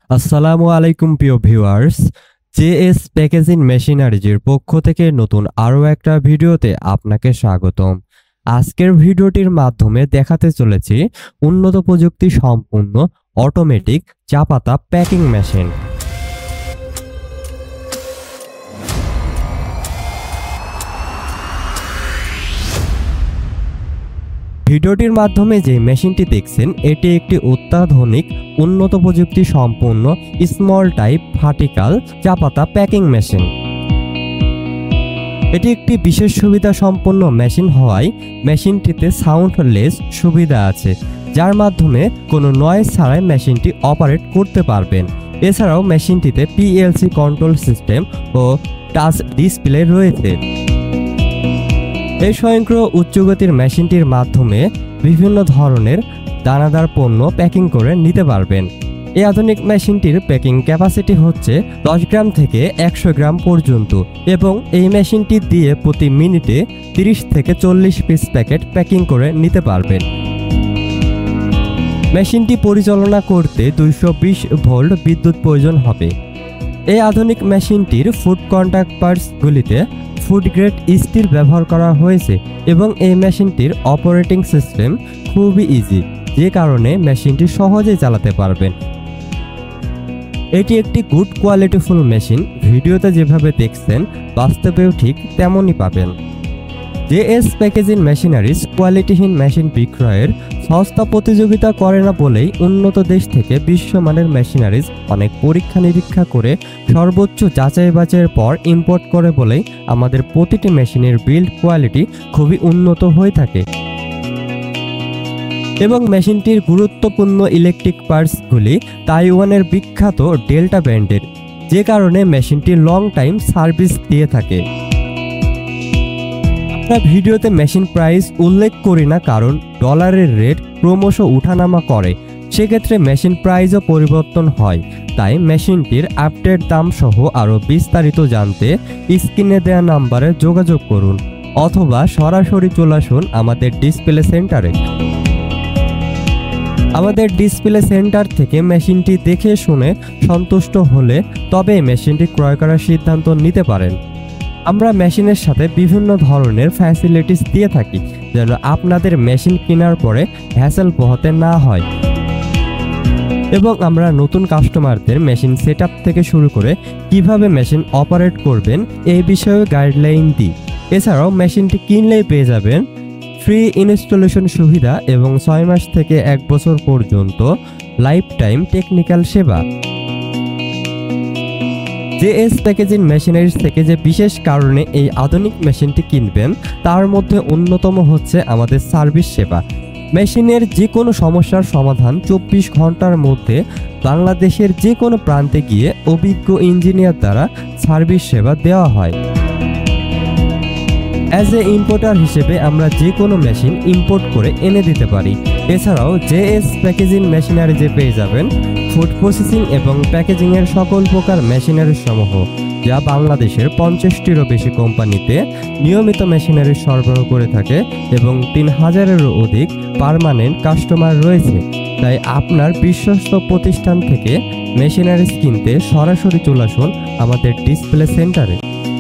আসসালামু আলাইকুম প্রিয় ভিউয়ার্স, জেএস প্যাকেজিং মেশিনারিজের পক্ষ থেকে নতুন আরও একটা ভিডিওতে আপনাকে স্বাগতম। আজকের ভিডিওটির মাধ্যমে দেখাতে চলেছি উন্নত প্রযুক্তি সম্পন্ন অটোমেটিক চা পাতা প্যাকিং মেশিন। ভিডিওটির মাধ্যমে যে মেশিনটি দেখছেন এটি একটি অত্যাধুনিক উন্নত প্রযুক্তি সম্পন্ন স্মল টাইপ ভার্টিক্যাল চা পাতা প্যাকিং মেশিন। এটি একটি বিশেষ সুবিধা সম্পন্ন মেশিন হওয়ায় মেশিনটিতে সাউন্ডলেস সুবিধা আছে, যার মাধ্যমে কোনো নয়েজ ছাড়াই মেশিনটি অপারেট করতে পারবেন। এছাড়াও মেশিনটিতে পিএলসি কন্ট্রোল সিস্টেম ও টাচ ডিসপ্লে রয়েছে। এই স্বয়ংক্রিয় উচ্চগতির মেশিনটির মাধ্যমে বিভিন্ন ধরনের দানাদার পণ্য প্যাকিং করে নিতে পারবেন। এই আধুনিক মেশিনটির প্যাকিং ক্যাপাসিটি হচ্ছে 10 গ্রাম থেকে 100 গ্রাম পর্যন্ত এবং এই মেশিনটি দিয়ে প্রতি মিনিটে 30 থেকে 40 পিস প্যাকেট প্যাকিং করে নিতে পারবেন। মেশিনটি পরিচালনা করতে 220 ভোল্ট বিদ্যুৎ প্রয়োজন হবে। এই আধুনিক মেশিনটির ফুড কন্টাক্ট পার্টসগুলিতে ফুড গ্রেড স্টিল ব্যবহার করা হয়েছে এবং এই মেশিনটির অপারেটিং সিস্টেম খুবই ইজি, যে কারণে মেশিনটি সহজেই চালাতে পারবেন। এটি একটি গুড কোয়ালিটিফুল মেশিন। ভিডিওতে যেভাবে দেখছেন বাস্তবেও ঠিক তেমনই পাবেন। জেএস প্যাকেজিং মেশিনারিজ কোয়ালিটিহীন মেশিন বিক্রয়ের সস্তা প্রতিযোগিতা করে না বলেই উন্নত দেশ থেকে বিশ্বমানের মেশিনারিজ অনেক পরীক্ষা নিরীক্ষা করে সর্বোচ্চ যাচাই বাছাইয়ের পর ইম্পোর্ট করে বলেই আমাদের প্রতিটি মেশিনের বিল্ড কোয়ালিটি খুবই উন্নত হয়ে থাকে এবং মেশিনটির গুরুত্বপূর্ণ ইলেকট্রিক পার্টসগুলি তাইওয়ানের বিখ্যাত ডেল্টা ব্র্যান্ডের, যে কারণে মেশিনটি লং টাইম সার্ভিস দিয়ে থাকে। আমরা ভিডিওতে মেশিন প্রাইস উল্লেখ করি না, কারণ ডলারের রেট ক্রমশ উঠানামা করে, সেক্ষেত্রে মেশিন প্রাইসও পরিবর্তন হয়। তাই মেশিনটির আপডেট দাম সহ আরও বিস্তারিত জানতে স্ক্রিনে দেওয়া নাম্বারে যোগাযোগ করুন অথবা সরাসরি চলে আসুন আমাদের ডিসপ্লে সেন্টারে। আমাদের ডিসপ্লে সেন্টার থেকে মেশিনটি দেখে শুনে সন্তুষ্ট হলে তবে মেশিনটি ক্রয় করার সিদ্ধান্ত নিতে পারেন। আমরা মেশিনের সাথে বিভিন্ন ধরনের ফ্যাসিলিটিস দিয়ে থাকি, যেন আপনাদের মেশিন কেনার পরে হ্যাসেল পোহাতে না হয় এবং আমরা নতুন কাস্টমারদের মেশিন সেটআপ থেকে শুরু করে কিভাবে মেশিন অপারেট করবেন এই বিষয়ে গাইডলাইন দিই। এছাড়াও মেশিনটি কিনলেই পেয়ে যাবেন ফ্রি ইনস্টলেশন সুবিধা এবং 6 মাস থেকে 1 বছর পর্যন্ত লাইফ টাইম টেকনিক্যাল সেবা। জেএস প্যাকেজিং মেশিনারিজ থেকে যে বিশেষ কারণে এই আধুনিক মেশিনটি কিনবেন তার মধ্যে অন্যতম হচ্ছে আমাদের সার্ভিস সেবা। মেশিনের যে কোনো সমস্যার সমাধান 24 ঘন্টার মধ্যে বাংলাদেশের যে কোনো প্রান্তে গিয়ে অভিজ্ঞ ইঞ্জিনিয়ার দ্বারা সার্ভিস সেবা দেওয়া হয়। অ্যাজ এ ইম্পোর্টার হিসেবে আমরা যে কোনো মেশিন ইম্পোর্ট করে এনে দিতে পারি। এছাড়াও জেএস প্যাকেজিং মেশিনারিজে পেয়ে যাবেন ফুড প্রসেসিং এবং প্যাকেজিংয়ের সকল প্রকার মেশিনারি সমূহ, যা বাংলাদেশের 50টিরও বেশি কোম্পানিতে নিয়মিত মেশিনারি সরবরাহ করে থাকে এবং 3000-এরও অধিক পার্মানেন্ট কাস্টমার রয়েছে। তাই আপনার বিশ্বস্ত প্রতিষ্ঠান থেকে মেশিনারিজ কিনতে সরাসরি চলে আসুন আমাদের ডিসপ্লে সেন্টারে।